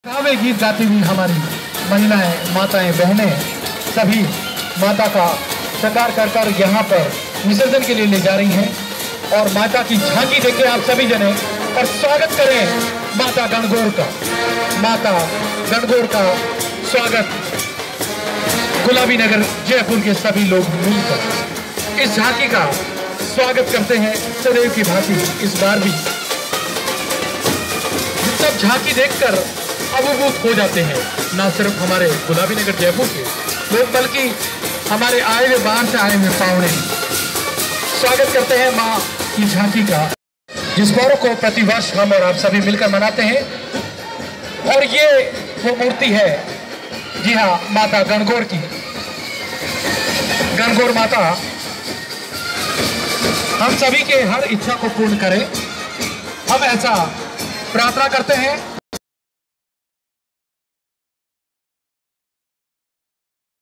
काव्य गीत गाती हुई हमारी महिलाएं, माताएं, बहनें सभी माता का श्रृंगार कर कर यहाँ पर विसर्जन के लिए ले जा रही हैं और माता की झांकी देखें आप सभी जने और स्वागत करें माता गणगौर का। माता गणगौर का स्वागत गुलाबी नगर जयपुर के सभी लोग मिलकर इस झांकी का स्वागत करते हैं सदैव की भांति। इस बार भी सब झांकी देखकर अभिभूत हो जाते हैं, ना सिर्फ हमारे गुलाबी नगर जयपुर के लोग बल्कि हमारे आए हुए बाहर से आए हुए पावने स्वागत करते हैं माँ की झांकी का, जिस पर्व को प्रतिवर्ष हम और आप सभी मिलकर मनाते हैं। और ये वो मूर्ति है, जी हाँ, माता गणगौर की। गणगौर माता हम सभी के हर इच्छा को पूर्ण करे, हम ऐसा प्रार्थना करते हैं।